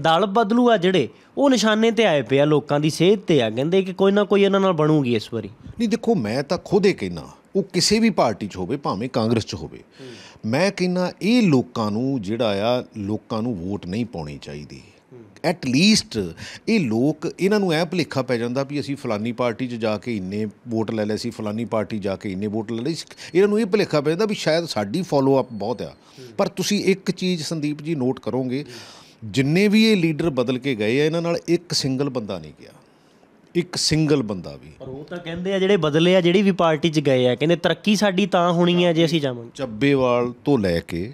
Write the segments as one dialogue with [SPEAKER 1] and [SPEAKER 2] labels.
[SPEAKER 1] ਦਲ ਬਦਲੂ ਆ ਜਿਹੜੇ ਉਹ ਨਿਸ਼ਾਨੇ 'ਤੇ ਆਏ ਪਏ ਆ, ਲੋਕਾਂ ਦੀ ਸਿਹਤ 'ਤੇ ਆ, ਕਹਿੰਦੇ ਕਿ ਕੋਈ ਨਾ ਕੋਈ ਇਹਨਾਂ ਨਾਲ ਬਣੂਗੀ ਇਸ ਵਾਰੀ।
[SPEAKER 2] ਨਹੀਂ ਦੇਖੋ, ਮੈਂ ਤਾਂ ਖੁਦ ਇਹ ਕਹਿੰਦਾ, ਉਹ ਕਿਸੇ ਵੀ ਪਾਰਟੀ 'ਚ ਹੋਵੇ, ਭਾਵੇਂ ਕਾਂਗਰਸ 'ਚ ਹੋਵੇ, ਮੈਂ ਕਹਿੰਦਾ ਇਹ ਲੋਕਾਂ ਨੂੰ ਜਿਹੜਾ ਆ, ਲੋਕਾਂ ਨੂੰ ਵੋਟ ਨਹੀਂ ਪਾਉਣੀ ਚਾਹੀਦੀ। ਐਟ ਲੀਸਟ ਇਹ ਲੋਕ, ਇਹਨਾਂ ਨੂੰ ਐਂ ਭੁਲੇਖਾ ਪੈ ਜਾਂਦਾ ਵੀ ਅਸੀਂ ਫਲਾਨੀ ਪਾਰਟੀ 'ਚ ਜਾ ਕੇ ਇੰਨੇ ਵੋਟ ਲੈ ਲਏ ਸੀ, ਫਲਾਨੀ ਪਾਰਟੀ ਜਾ ਕੇ ਇੰਨੇ ਵੋਟ ਲੈ ਲਏ ਸੀ। ਇਹਨਾਂ ਨੂੰ ਇਹ ਭੁਲੇਖਾ ਪੈ ਜਾਂਦਾ ਵੀ ਸ਼ਾਇਦ ਸਾਡੀ ਫੋਲੋ ਅਪ ਬਹੁਤ ਆ। ਪਰ ਤੁਸੀਂ ਇੱਕ ਚੀਜ਼ ਸੰਦੀਪ ਜੀ ਨੋਟ ਕਰੋਗੇ, ਜਿੰਨੇ ਵੀ ਇਹ ਲੀਡਰ ਬਦਲ ਕੇ ਗਏ ਆ, ਇਹਨਾਂ ਨਾਲ ਇੱਕ ਸਿੰਗਲ ਬੰਦਾ ਨਹੀਂ ਗਿਆ, ਇੱਕ ਸਿੰਗਲ ਬੰਦਾ ਵੀ।
[SPEAKER 1] ਪਰ ਉਹ ਤਾਂ ਕਹਿੰਦੇ ਆ ਜਿਹੜੇ ਬਦਲੇ ਆ, ਜਿਹੜੀ ਵੀ ਪਾਰਟੀ 'ਚ ਗਏ ਆ, ਕਹਿੰਦੇ ਤਰੱਕੀ ਸਾਡੀ ਤਾਂ ਹੋਣੀ ਹੈ ਜੇ ਅਸੀਂ ਜਾਵਾਂਗੇ।
[SPEAKER 2] ਚੱਬੇਵਾਲ ਤੋਂ ਲੈ ਕੇ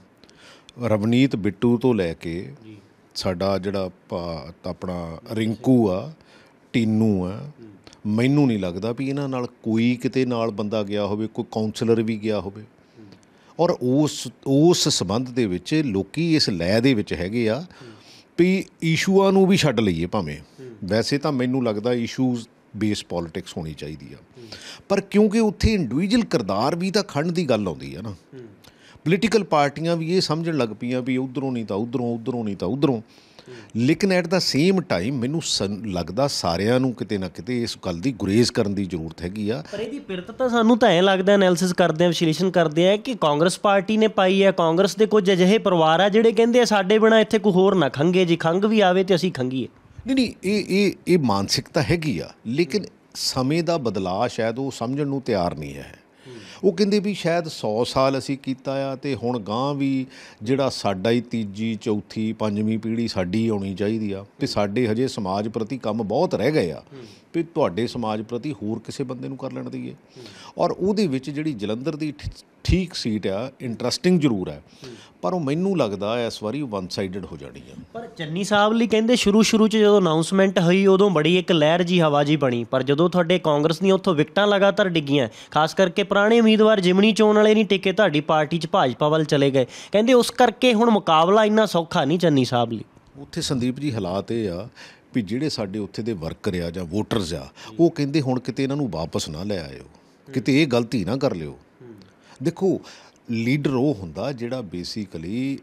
[SPEAKER 2] ਰਵਨੀਤ ਬਿੱਟੂ ਤੋਂ ਲੈ ਕੇ ਸਾਡਾ ਜਿਹੜਾ ਆਪਣਾ ਰਿੰਕੂ ਆ, ਟੀਨੂ ਆ, ਮੈਨੂੰ ਨਹੀਂ ਲੱਗਦਾ ਵੀ ਇਹਨਾਂ ਨਾਲ ਕੋਈ ਕਿਤੇ ਨਾਲ ਬੰਦਾ ਗਿਆ ਹੋਵੇ, ਕੋਈ ਕਾਉਂਸਲਰ ਵੀ ਗਿਆ ਹੋਵੇ। ਔਰ ਉਸ ਸੰਬੰਧ ਦੇ ਵਿੱਚ ਲੋਕੀ ਇਸ ਲੈ ਦੇ ਵਿੱਚ ਹੈਗੇ ਆ ਵੀ ਇਸ਼ੂਆਂ ਨੂੰ ਵੀ ਛੱਡ ਲਈਏ ਭਾਵੇਂ। ਵੈਸੇ ਤਾਂ ਮੈਨੂੰ ਲੱਗਦਾ ਇਸ਼ੂਜ਼ ਬੇਸ ਪੋਲੀਟਿਕਸ ਹੋਣੀ ਚਾਹੀਦੀ ਆ, ਪਰ ਕਿਉਂਕਿ ਉੱਥੇ ਇੰਡੀਵਿਜੂਅਲ ਕਿਰਦਾਰ ਵੀ ਤਾਂ ਖੜਨ ਦੀ ਗੱਲ ਆਉਂਦੀ ਆ ਨਾ। ਪੋਲੀਟੀਕਲ ਪਾਰਟੀਆਂ ਵੀ ਇਹ ਸਮਝਣ ਲੱਗ ਪਈਆਂ ਵੀ ਉੱਧਰੋਂ ਨਹੀਂ ਤਾਂ ਉੱਧਰੋਂ, ਉੱਧਰੋਂ ਨਹੀਂ ਤਾਂ ਉੱਧਰੋਂ। ਲੇਕਿਨ ਐਟ ਦਾ ਸੇਮ ਟਾਈਮ ਮੈਨੂੰ ਲੱਗਦਾ ਸਾਰਿਆਂ ਨੂੰ ਕਿਤੇ ਨਾ ਕਿਤੇ ਇਸ ਗੱਲ ਦੀ ਗੁਰੇਜ਼ ਕਰਨ ਦੀ ਜ਼ਰੂਰਤ ਹੈਗੀ ਆ।
[SPEAKER 1] ਪਰ ਇਹਦੀ ਪਿਰਤ ਤਾਂ ਸਾਨੂੰ ਤਾਂ ਐਂ ਲੱਗਦਾ, ਐਨਾਲਿਸਿਸ ਕਰਦੇ ਆ, ਵਿਸ਼ਲੇਸ਼ਣ ਕਰਦੇ ਆ ਕਿ ਕਾਂਗਰਸ ਪਾਰਟੀ ਨੇ ਪਾਈ ਹੈ। ਕਾਂਗਰਸ ਦੇ ਕੁਝ ਅਜਿਹੇ ਪਰਿਵਾਰ ਆ ਜਿਹੜੇ ਕਹਿੰਦੇ ਆ ਸਾਡੇ ਬਿਨਾਂ ਇੱਥੇ ਕੋਈ ਹੋਰ ਨਾ ਖੰਘੇ, ਜੀ ਖੰਘ ਵੀ ਆਵੇ ਤੇ ਅਸੀਂ ਖੰਘੀਏ।
[SPEAKER 2] ਨਹੀਂ, ਇਹ ਮਾਨਸਿਕਤਾ ਹੈਗੀ ਆ, ਲੇਕਿਨ ਸਮੇਂ ਦਾ ਬਦਲਾਅ ਸ਼ਾਇਦ ਉਹ ਸਮਝਣ ਨੂੰ ਤਿਆਰ ਨਹੀਂ ਹੈ। ਉਹ ਕਹਿੰਦੇ ਵੀ ਸ਼ਾਇਦ 100 ਸਾਲ ਅਸੀਂ ਕੀਤਾ ਆ ਅਤੇ ਹੁਣ ਗਾਂਹ ਵੀ ਜਿਹੜਾ ਸਾਡਾ ਹੀ ਤੀਜੀ, ਚੌਥੀ, ਪੰਜਵੀਂ ਪੀੜ੍ਹੀ ਸਾਡੀ ਆਉਣੀ ਚਾਹੀਦੀ ਆ, ਅਤੇ ਸਾਡੇ ਹਜੇ ਸਮਾਜ ਪ੍ਰਤੀ ਕੰਮ ਬਹੁਤ ਰਹਿ ਗਏ ਆ ਵੀ ਤੁਹਾਡੇ ਸਮਾਜ ਪ੍ਰਤੀ ਹੋਰ ਕਿਸੇ ਬੰਦੇ ਨੂੰ ਕਰ ਲੈਣ ਦਈਏ। ਔਰ ਉਹਦੇ ਵਿੱਚ ਜਿਹੜੀ ਜਲੰਧਰ ਦੀ ਠੀਕ ਸੀਟ ਆ, ਇੰਟਰਸਟਿੰਗ ਜ਼ਰੂਰ ਹੈ, ਪਰ ਉਹ ਮੈਨੂੰ ਲੱਗਦਾ ਇਸ ਵਾਰੀ ਵਨ ਸਾਈਡਡ ਹੋ ਜਾਣੀ ਆ।
[SPEAKER 1] ਪਰ ਚੰਨੀ ਸਾਹਿਬ ਲਈ ਕਹਿੰਦੇ ਸ਼ੁਰੂ 'ਚ ਜਦੋਂ ਅਨਾਊਂਸਮੈਂਟ ਹੋਈ ਉਦੋਂ ਬੜੀ ਇੱਕ ਲਹਿਰ ਜੀ, ਹਵਾ ਜੀ ਬਣੀ, ਪਰ ਜਦੋਂ ਤੁਹਾਡੇ ਕਾਂਗਰਸ ਦੀਆਂ ਉੱਥੋਂ ਵਿਕਟਾਂ ਲਗਾਤਾਰ ਡਿੱਗੀਆਂ, ਖਾਸ ਕਰਕੇ ਪੁਰਾਣੇ ਉਮੀਦਵਾਰ ਜਿਮਣੀ ਚੋਣ ਵਾਲੇ ਨਹੀਂ ਟਿਕੇ, ਤੁਹਾਡੀ ਪਾਰਟੀ 'ਚ ਭਾਜਪਾ ਵੱਲ ਚਲੇ ਗਏ, ਕਹਿੰਦੇ ਉਸ ਕਰਕੇ ਹੁਣ ਮੁਕਾਬਲਾ ਇੰਨਾ ਸੌਖਾ ਨਹੀਂ ਚੰਨੀ ਸਾਹਿਬ ਲਈ।
[SPEAKER 2] ਉੱਥੇ ਸੰਦੀਪ ਜੀ ਹਾਲਾਤ ਇਹ ਆ ਵੀ ਜਿਹੜੇ ਸਾਡੇ ਉੱਥੇ ਦੇ ਵਰਕਰ ਆ ਜਾਂ ਵੋਟਰਸ ਆ, ਉਹ ਕਹਿੰਦੇ ਹੁਣ ਕਿਤੇ ਇਹਨਾਂ ਨੂੰ ਵਾਪਸ ਨਾ ਲੈ ਆਇਓ, ਕਿਤੇ ਇਹ ਗਲਤੀ ਨਾ ਕਰ ਲਿਓ। ਦੇਖੋ, ਲੀਡਰ ਉਹ ਹੁੰਦਾ ਜਿਹੜਾ ਬੇਸਿਕਲੀ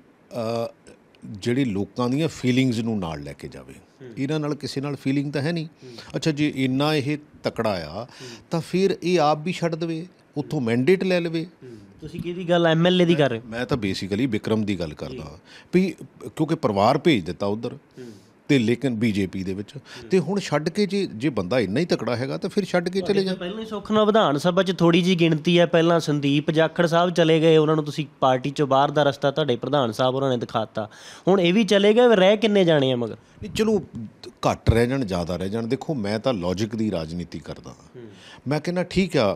[SPEAKER 2] ਜਿਹੜੇ ਲੋਕਾਂ ਦੀਆਂ ਫੀਲਿੰਗਸ ਨੂੰ ਨਾਲ ਲੈ ਕੇ ਜਾਵੇ। ਇਹਨਾਂ ਨਾਲ ਕਿਸੇ ਨਾਲ ਫੀਲਿੰਗ ਤਾਂ ਹੈ ਨਹੀਂ। ਅੱਛਾ, ਜੇ ਇੰਨਾ ਇਹ ਤਕੜਾ ਆ ਤਾਂ ਫਿਰ ਇਹ ਆਪ ਵੀ ਛੱਡ ਦੇਵੇ, ਉੱਥੋਂ ਮੈਂਡੇਟ ਲੈ ਲਵੇ।
[SPEAKER 1] ਤੁਸੀਂ ਕਿਹਦੀ ਗੱਲ, ਐਮਐਲਏ ਦੀ ਕਰ ਰਹੇ?
[SPEAKER 2] ਮੈਂ ਤਾਂ ਬੇਸਿਕਲੀ ਵਿਕਰਮ ਦੀ ਗੱਲ ਕਰਦਾ ਵੀ ਕਿਉਂਕਿ ਪਰਿਵਾਰ ਭੇਜ ਦਿੱਤਾ ਉੱਧਰ, ਅਤੇ ਲੇਕਿਨ ਬੀਜੇਪੀ ਦੇ ਵਿੱਚ, ਅਤੇ ਹੁਣ ਛੱਡ ਕੇ ਜੇ ਬੰਦਾ ਇੰਨਾ ਹੀ ਤਕੜਾ ਹੈਗਾ ਤਾਂ ਫਿਰ ਛੱਡ ਕੇ ਚਲੇ ਜਾ।
[SPEAKER 1] ਪਹਿਲਾਂ ਹੀ ਸੁੱਖ ਨਾਲ ਵਿਧਾਨ ਸਭਾ 'ਚ ਥੋੜ੍ਹੀ ਜਿਹੀ ਗਿਣਤੀ ਹੈ, ਪਹਿਲਾਂ ਸੰਦੀਪ ਜਾਖੜ ਸਾਹਿਬ ਚਲੇ ਗਏ, ਉਹਨਾਂ ਨੂੰ ਤੁਸੀਂ ਪਾਰਟੀ 'ਚੋਂ ਬਾਹਰ ਦਾ ਰਸਤਾ ਤੁਹਾਡੇ ਪ੍ਰਧਾਨ ਸਾਹਿਬ ਉਹਨਾਂ ਨੇ ਦਿਖਾਤਾ, ਹੁਣ ਇਹ ਵੀ ਚਲੇ ਗਏ, ਰਹਿ ਕਿੰਨੇ ਜਾਣੇ ਆ ਮਗਰ?
[SPEAKER 2] ਨਹੀਂ ਚਲੋ, ਘੱਟ ਰਹਿ ਜਾਣ, ਜ਼ਿਆਦਾ ਰਹਿ ਜਾਣ, ਦੇਖੋ ਮੈਂ ਤਾਂ ਲੌਜਿਕ ਦੀ ਰਾਜਨੀਤੀ ਕਰਦਾ। ਮੈਂ ਕਹਿੰਦਾ ਠੀਕ ਆ,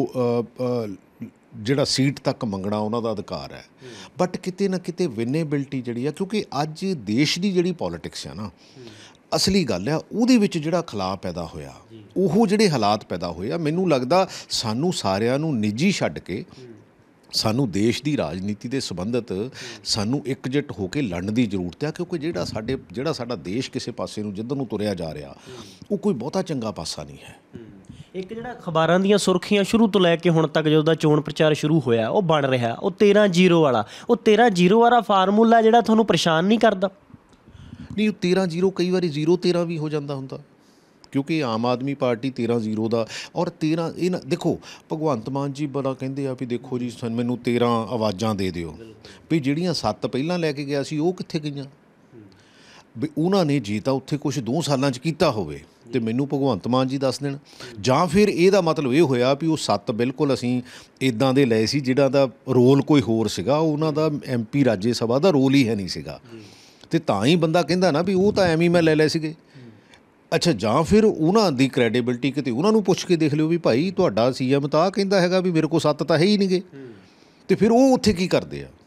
[SPEAKER 2] ਜਿਹੜਾ ਸੀਟ ਤੱਕ ਮੰਗਣਾ ਉਹਨਾਂ ਦਾ ਅਧਿਕਾਰ ਹੈ, ਬਟ ਕਿਤੇ ਨਾ ਕਿਤੇ ਵਿਨੇਬਿਲਟੀ ਜਿਹੜੀ ਆ, ਕਿਉਂਕਿ ਅੱਜ ਦੇਸ਼ ਦੀ ਜਿਹੜੀ ਪੋਲੀਟਿਕਸ ਆ ਨਾ, ਅਸਲੀ ਗੱਲ ਆ ਉਹਦੇ ਵਿੱਚ ਜਿਹੜਾ ਖਲਾਅ ਪੈਦਾ ਹੋਇਆ, ਉਹ ਜਿਹੜੇ ਹਾਲਾਤ ਪੈਦਾ ਹੋਏ ਆ, ਮੈਨੂੰ ਲੱਗਦਾ ਸਾਨੂੰ ਸਾਰਿਆਂ ਨੂੰ ਨਿੱਜੀ ਛੱਡ ਕੇ ਸਾਨੂੰ ਦੇਸ਼ ਦੀ ਰਾਜਨੀਤੀ ਦੇ ਸੰਬੰਧਿਤ ਸਾਨੂੰ ਇਕਜੁੱਟ ਹੋ ਕੇ ਲੜਨ ਦੀ ਜ਼ਰੂਰਤ ਹੈ, ਕਿਉਂਕਿ ਜਿਹੜਾ ਸਾਡਾ ਦੇਸ਼ ਕਿਸੇ ਪਾਸੇ ਨੂੰ ਜਿੱਧਰ ਨੂੰ ਤੁਰਿਆ ਜਾ ਰਿਹਾ, ਉਹ ਕੋਈ ਬਹੁਤਾ ਚੰਗਾ ਪਾਸਾ ਨਹੀਂ ਹੈ।
[SPEAKER 1] ਇੱਕ ਜਿਹੜਾ ਅਖਬਾਰਾਂ ਦੀਆਂ ਸੁਰਖੀਆਂ ਸ਼ੁਰੂ ਤੋਂ ਲੈ ਕੇ ਹੁਣ ਤੱਕ ਜਦੋਂ ਦਾ ਚੋਣ ਪ੍ਰਚਾਰ ਸ਼ੁਰੂ ਹੋਇਆ ਉਹ ਬਣ ਰਿਹਾ, ਉਹ 13-0 ਵਾਲਾ, ਉਹ 13-0 ਵਾਲਾ ਫਾਰਮੂਲਾ ਜਿਹੜਾ ਤੁਹਾਨੂੰ ਪਰੇਸ਼ਾਨ ਨਹੀਂ ਕਰਦਾ?
[SPEAKER 2] ਨਹੀਂ, 13-0 ਕਈ ਵਾਰੀ 0-13 ਵੀ ਹੋ ਜਾਂਦਾ ਹੁੰਦਾ, ਕਿਉਂਕਿ ਆਮ ਆਦਮੀ ਪਾਰਟੀ 13-0 ਦਾ, ਔਰ 13 ਇਹ ਨਾ ਦੇਖੋ, ਭਗਵੰਤ ਮਾਨ ਜੀ ਬੜਾ ਕਹਿੰਦੇ ਆ ਵੀ ਦੇਖੋ ਜੀ ਮੈਨੂੰ 13 ਆਵਾਜ਼ਾਂ ਦੇ ਦਿਓ, ਵੀ ਜਿਹੜੀਆਂ 7 ਪਹਿਲਾਂ ਲੈ ਕੇ ਗਿਆ ਸੀ ਉਹ ਕਿੱਥੇ ਗਈਆਂ? ਵੀ ਉਹਨਾਂ ਨੇ ਜੇ ਤਾਂ ਉੱਥੇ ਕੁਛ 2 ਸਾਲਾਂ 'ਚ ਕੀਤਾ ਹੋਵੇ ਅਤੇ ਮੈਨੂੰ ਭਗਵੰਤ ਮਾਨ ਜੀ ਦੱਸ ਦੇਣ, ਜਾਂ ਫਿਰ ਇਹਦਾ ਮਤਲਬ ਇਹ ਹੋਇਆ ਵੀ ਉਹ 7 ਬਿਲਕੁਲ ਅਸੀਂ ਇੱਦਾਂ ਦੇ ਲਏ ਸੀ ਜਿਹਨਾਂ ਦਾ ਰੋਲ ਕੋਈ ਹੋਰ ਸੀਗਾ, ਉਹਨਾਂ ਦਾ MP ਰਾਜ ਸਭਾ ਦਾ ਰੋਲ ਹੀ ਹੈ ਨਹੀਂ ਸੀਗਾ, ਅਤੇ ਤਾਂ ਹੀ ਬੰਦਾ ਕਹਿੰਦਾ ਨਾ ਵੀ ਉਹ ਤਾਂ ਐਵੇਂ ਮੈਂ ਲੈ ਲਏ ਸੀਗੇ। ਅੱਛਾ, ਜਾਂ ਫਿਰ ਉਹਨਾਂ ਦੀ ਕ੍ਰੈਡੀਬਿਲਿਟੀ ਕਿਤੇ ਉਹਨਾਂ ਨੂੰ ਪੁੱਛ ਕੇ ਦੇਖ ਲਿਓ ਵੀ ਭਾਈ ਤੁਹਾਡਾ CM ਤਾਂ ਕਹਿੰਦਾ ਹੈਗਾ ਵੀ ਮੇਰੇ ਕੋਲ 7 ਤਾਂ ਹੈ ਹੀ ਨਹੀਂ ਗੇ, ਅਤੇ ਫਿਰ ਉਹ ਉੱਥੇ ਕੀ ਕਰਦੇ ਆ?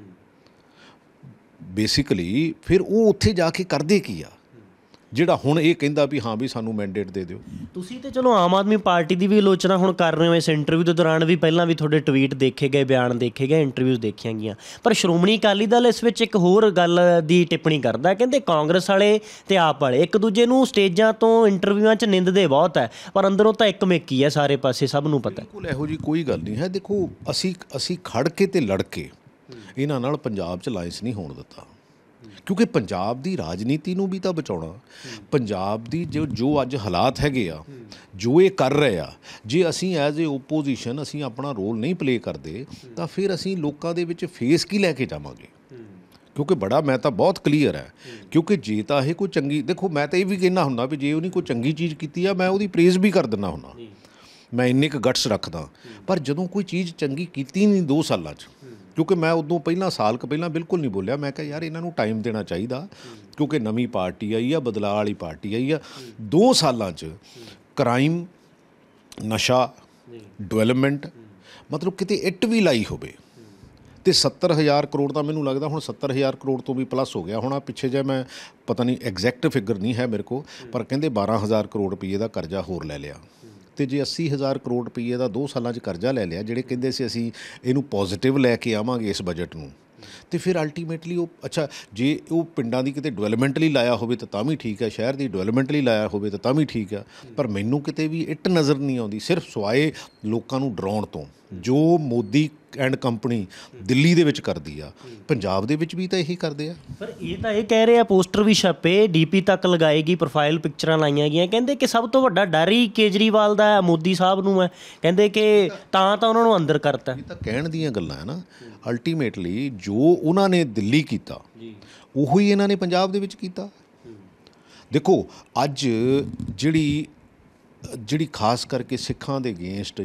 [SPEAKER 2] ਬੇਸਿਕਲੀ ਫਿਰ ਉਹ ਉੱਥੇ ਜਾ ਕੇ ਕਰਦੇ ਕੀ ਆ, ਜਿਹੜਾ ਹੁਣ ਇਹ ਕਹਿੰਦਾ ਵੀ ਹਾਂ ਵੀ ਸਾਨੂੰ ਮੈਂਡੇਟ ਦੇ ਦਿਓ।
[SPEAKER 1] ਤੁਸੀਂ ਤਾਂ ਚਲੋ ਆਮ ਆਦਮੀ ਪਾਰਟੀ ਦੀ ਵੀ ਆਲੋਚਨਾ ਹੁਣ ਕਰ ਰਹੇ ਹੋ ਇਸ ਇੰਟਰਵਿਊ ਦੇ ਦੌਰਾਨ ਵੀ, ਪਹਿਲਾਂ ਵੀ ਤੁਹਾਡੇ ਟਵੀਟ ਦੇਖੇ ਗਏ, ਬਿਆਨ ਦੇਖੇ ਗਏ, ਇੰਟਰਵਿਊਜ਼ ਦੇਖੀਆਂ ਗਈਆਂ, ਪਰ ਸ਼੍ਰੋਮਣੀ ਅਕਾਲੀ ਦਲ ਇਸ ਵਿੱਚ ਇੱਕ ਹੋਰ ਗੱਲ ਦੀ ਟਿੱਪਣੀ ਕਰਦਾ, ਕਹਿੰਦੇ ਕਾਂਗਰਸ ਵਾਲੇ ਅਤੇ ਆਪ ਵਾਲੇ ਇੱਕ ਦੂਜੇ ਨੂੰ ਸਟੇਜਾਂ ਤੋਂ ਇੰਟਰਵਿਊਆਂ 'ਚ ਨਿੰਦਦੇ ਬਹੁਤ ਹੈ, ਪਰ ਅੰਦਰੋਂ ਤਾਂ ਇੱਕ ਮਿੱਕੀ ਹੈ ਸਾਰੇ ਪਾਸੇ, ਸਭ ਨੂੰ ਪਤਾ।
[SPEAKER 2] ਬਿਲਕੁਲ ਇਹੋ ਜਿਹੀ ਕੋਈ ਗੱਲ ਨਹੀਂ ਹੈ। ਦੇਖੋ, ਅਸੀਂ ਖੜ ਕੇ ਅਤੇ ਲੜ ਕੇ ਇਹਨਾਂ ਨਾਲ ਪੰਜਾਬ 'ਚ ਅਲਾਇੰਸ ਨਹੀਂ ਹੋਣ ਦਿੱਤਾ, ਕਿਉਂਕਿ ਪੰਜਾਬ ਦੀ ਰਾਜਨੀਤੀ ਨੂੰ ਵੀ ਤਾਂ ਬਚਾਉਣਾ, ਪੰਜਾਬ ਦੀ ਜੋ ਅੱਜ ਹਾਲਾਤ ਹੈਗੇ ਆ, ਜੋ ਇਹ ਕਰ ਰਹੇ ਆ, ਜੇ ਅਸੀਂ ਐਜ਼ ਏ ਓਪੋਜੀਸ਼ਨ ਅਸੀਂ ਆਪਣਾ ਰੋਲ ਨਹੀਂ ਪਲੇ ਕਰਦੇ ਤਾਂ ਫਿਰ ਅਸੀਂ ਲੋਕਾਂ ਦੇ ਵਿੱਚ ਫੇਸ ਕੀ ਲੈ ਕੇ ਜਾਵਾਂਗੇ। ਕਿਉਂਕਿ ਮੈਂ ਤਾਂ ਬਹੁਤ ਕਲੀਅਰ ਹੈ, ਕਿਉਂਕਿ ਜੇ ਤਾਂ ਇਹ ਕੋਈ ਚੰਗੀ, ਦੇਖੋ ਮੈਂ ਤਾਂ ਇਹ ਵੀ ਕਹਿੰਦਾ ਹੁੰਦਾ ਵੀ ਜੇ ਉਹਨੇ ਕੋਈ ਚੰਗੀ ਚੀਜ਼ ਕੀਤੀ ਆ ਮੈਂ ਉਹਦੀ ਪ੍ਰੇਜ਼ ਵੀ ਕਰ ਦਿੰਦਾ ਹੁੰਦਾ, ਮੈਂ ਇੰਨੇ ਕੁ ਗਟਸ ਰੱਖਦਾ। ਪਰ ਜਦੋਂ ਕੋਈ ਚੀਜ਼ ਚੰਗੀ ਕੀਤੀ ਨਹੀਂ 2 ਸਾਲਾਂ 'ਚ, ਕਿਉਂਕਿ ਮੈਂ ਉਦੋਂ ਸਾਲ ਕੁ ਪਹਿਲਾਂ ਬਿਲਕੁਲ ਨਹੀਂ ਬੋਲਿਆ, ਮੈਂ ਕਿਹਾ ਯਾਰ ਇਹਨਾਂ ਨੂੰ ਟਾਈਮ ਦੇਣਾ ਚਾਹੀਦਾ, ਕਿਉਂਕਿ ਨਵੀਂ ਪਾਰਟੀ ਆਈ ਆ, ਬਦਲਾਅ ਵਾਲੀ ਪਾਰਟੀ ਆਈ ਆ। 2 ਸਾਲਾਂ 'ਚ ਕ੍ਰਾਈਮ, ਨਸ਼ਾ, ਡਿਵੈਲਪਮੈਂਟ, ਮਤਲਬ ਕਿਤੇ ਇੱਟ ਵੀ ਲਾਈ ਹੋਵੇ। ਅਤੇ 70,000 ਕਰੋੜ ਦਾ ਮੈਨੂੰ ਲੱਗਦਾ ਹੁਣ 70,000 ਕਰੋੜ ਤੋਂ ਵੀ ਪਲੱਸ ਹੋ ਗਿਆ ਹੋਣਾ। ਪਿੱਛੇ ਜੇ ਮੈਂ ਪਤਾ ਨਹੀਂ ਐਗਜ਼ੈਕਟ ਫਿਗਰ ਨਹੀਂ ਹੈ ਮੇਰੇ ਕੋਲ, ਪਰ ਕਹਿੰਦੇ 12,000 ਕਰੋੜ ਰੁਪਈਏ ਦਾ ਕਰਜ਼ਾ ਹੋਰ ਲੈ ਲਿਆ। ਅਤੇ ਜੇ 80,000 ਕਰੋੜ ਰੁਪਈਏ ਦਾ 2 ਸਾਲਾਂ 'ਚ ਕਰਜ਼ਾ ਲੈ ਲਿਆ, ਜਿਹੜੇ ਕਹਿੰਦੇ ਸੀ ਅਸੀਂ ਇਹਨੂੰ ਪੋਜ਼ੀਟਿਵ ਲੈ ਕੇ ਆਵਾਂਗੇ ਇਸ ਬਜਟ ਨੂੰ, ਅਤੇ ਫਿਰ ਅਲਟੀਮੇਟਲੀ ਉਹ ਅੱਛਾ ਜੇ ਉਹ ਪਿੰਡਾਂ ਦੀ ਕਿਤੇ ਡਿਵੈਲਪਮੈਂਟ ਲਈ ਲਾਇਆ ਹੋਵੇ ਤਾਂ ਵੀ ਠੀਕ ਹੈ, ਸ਼ਹਿਰ ਦੀ ਡਿਵੈਲਪਮੈਂਟ ਲਈ ਲਾਇਆ ਹੋਵੇ ਤਾਂ ਵੀ ਠੀਕ ਆ। ਪਰ ਮੈਨੂੰ ਕਿਤੇ ਵੀ ਇੱਟ ਨਜ਼ਰ ਨਹੀਂ ਆਉਂਦੀ, ਸਿਰਫ ਸਿਵਾਏ ਲੋਕਾਂ ਨੂੰ ਡਰਾਉਣ ਤੋਂ, ਜੋ ਮੋਦੀ ਐਂਡ ਕੰਪਨੀ ਦਿੱਲੀ ਦੇ ਵਿੱਚ ਕਰਦੀ ਆ, ਪੰਜਾਬ ਦੇ ਵਿੱਚ ਵੀ ਤਾਂ ਇਹੀ ਕਰਦੇ ਆ।
[SPEAKER 1] ਪਰ ਇਹ ਤਾਂ ਇਹ ਕਹਿ ਰਹੇ ਆ, ਪੋਸਟਰ ਵੀ ਛਪੇ, ਡੀਪੀ ਤੱਕ ਲਗਾਏਗੀ, ਪ੍ਰੋਫਾਈਲ ਪਿਕਚਰਾਂ ਲਾਈਆਂ ਗਈਆਂ, ਕਹਿੰਦੇ ਕਿ ਸਭ ਤੋਂ ਵੱਡਾ ਡਰ ਹੀ ਕੇਜਰੀਵਾਲ ਦਾ ਮੋਦੀ ਸਾਹਿਬ ਨੂੰ ਹੈ, ਕਹਿੰਦੇ ਕਿ ਤਾਂ ਉਹਨਾਂ ਨੂੰ ਅੰਦਰ ਕਰਤਾ।
[SPEAKER 2] ਇਹ ਤਾਂ ਕਹਿਣ ਦੀਆਂ ਗੱਲਾਂ ਹੈ ਨਾ, ਅਲਟੀਮੇਟਲੀ ਜੋ ਉਹਨਾਂ ਨੇ ਦਿੱਲੀ ਕੀਤਾ ਉਹੀ ਇਹਨਾਂ ਨੇ ਪੰਜਾਬ ਦੇ ਵਿੱਚ ਕੀਤਾ। ਦੇਖੋ ਅੱਜ ਜਿਹੜੀ ਖਾਸ ਕਰਕੇ ਸਿੱਖਾਂ ਦੇ ਅਗੇਂਸਟ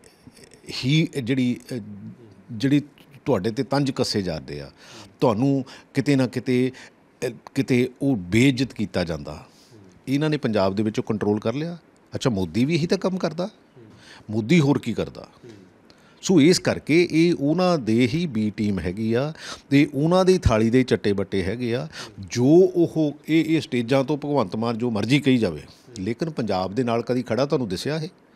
[SPEAKER 2] ਜਿਹੜੀ ਤੁਹਾਡੇ 'ਤੇ ਤੰਜ ਕੱਸੇ ਜਾਂਦੇ ਆ, ਤੁਹਾਨੂੰ ਕਿਤੇ ਨਾ ਕਿਤੇ ਉਹ ਬੇਇੱਜ਼ਤ ਕੀਤਾ ਜਾਂਦਾ, ਇਹਨਾਂ ਨੇ ਪੰਜਾਬ ਦੇ ਵਿੱਚੋਂ ਕੰਟਰੋਲ ਕਰ ਲਿਆ। ਅੱਛਾ ਮੋਦੀ ਵੀ ਇਹੀ ਤਾਂ ਕੰਮ ਕਰਦਾ, ਮੋਦੀ ਹੋਰ ਕੀ ਕਰਦਾ? ਸੋ ਇਸ ਕਰਕੇ ਇਹ ਉਹਨਾਂ ਦੇ ਹੀ ਬੀ ਟੀਮ ਹੈਗੀ ਆ, ਅਤੇ ਉਹਨਾਂ ਦੀ ਥਾਲੀ ਦੇ ਚੱਟੇ ਬੱਟੇ ਹੈਗੇ ਆ, ਜੋ ਇਹ ਸਟੇਜਾਂ ਤੋਂ ਭਗਵੰਤ ਮਾਨ ਜੋ ਮਰਜ਼ੀ ਕਹੀ ਜਾਵੇ, ਲੇਕਿਨ ਪੰਜਾਬ ਦੇ ਨਾਲ ਕਦੀ ਖੜਾ ਤੁਹਾਨੂੰ ਦਿਸਿਆ ਇਹ?